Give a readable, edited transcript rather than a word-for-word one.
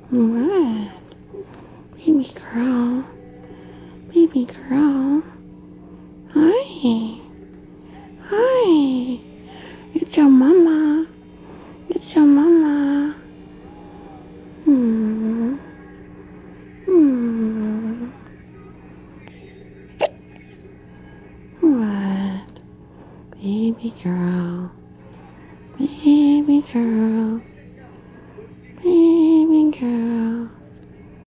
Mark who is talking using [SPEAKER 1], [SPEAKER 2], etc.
[SPEAKER 1] What? Baby girl. Baby girl. Hi. Hi. It's your mama. It's your mama. Hmm. Hmm. What? Baby girl. Baby girl. Baby girl.